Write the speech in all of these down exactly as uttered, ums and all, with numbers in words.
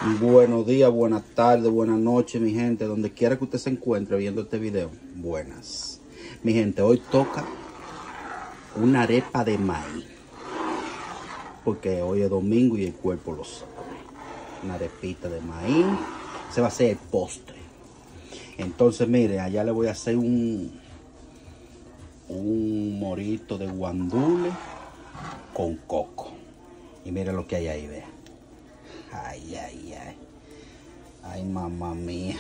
Buenos días, buenas tardes, buenas noches, mi gente. Donde quiera que usted se encuentre viendo este video. Buenas. Mi gente, hoy toca una arepa de maíz. Porque hoy es domingo y el cuerpo lo sabe. Una arepita de maíz. Se va a hacer el postre. Entonces, mire, allá le voy a hacer un, un morito de guandule con coco. Y mire lo que hay ahí, vea. Ay, ay, ay. Ay, mamá mía.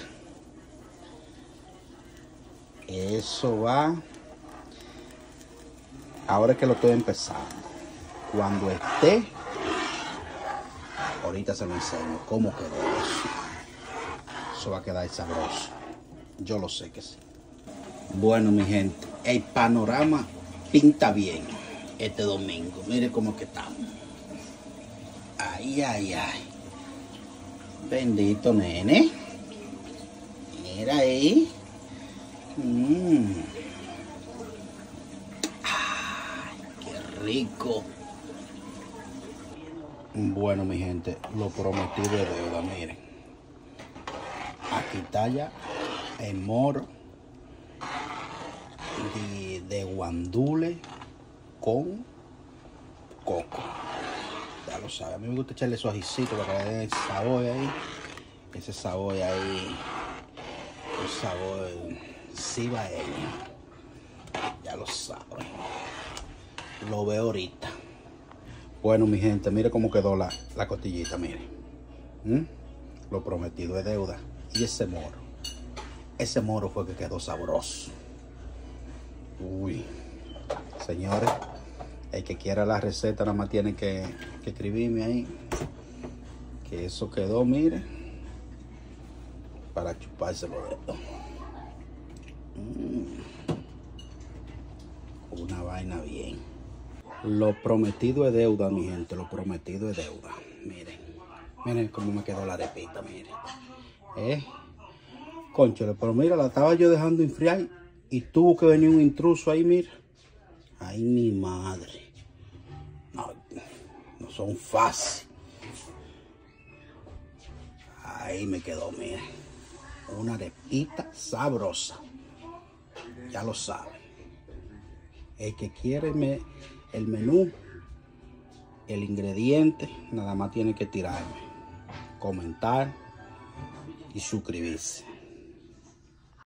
Eso va. Ahora es que lo estoy empezando. Cuando esté, ahorita se lo enseño cómo quedó eso. Eso va a quedar sabroso. Yo lo sé que sí. Bueno, mi gente, el panorama pinta bien este domingo. Mire cómo que estamos. Ay, ay, ay. Bendito nene. Mira ahí. Mm. Ay, qué rico. Bueno, mi gente, lo prometido es deuda, miren. Aquí está ya el moro de, de guandule con coco. Ya lo sabe, a mí me gusta echarle su ajicito para que le den el sabor ahí. Ese sabor ahí, el sabor cibaeño. Ya lo saben. Lo veo ahorita. Bueno, mi gente, mire cómo quedó la, la costillita, mire. ¿Mm? Lo prometido es deuda. Y ese moro. Ese moro fue que quedó sabroso. Uy. Señores, el que quiera la receta nada más tiene que, que escribirme ahí. Que eso quedó, mire. Para chuparse los dedos. Mm. Una vaina bien. Lo prometido es deuda, mi gente. Lo prometido es deuda. Miren. Miren cómo me quedó la arepita, miren. ¿Eh? Cónchale, pero mira, la estaba yo dejando enfriar y tuvo que venir un intruso ahí, mira. Ay, mi madre. No, no son fáciles. Ahí me quedó, mira. Una arepita sabrosa. Ya lo saben. El que quiere me, el menú, el ingrediente, nada más tiene que tirarme, comentar y suscribirse.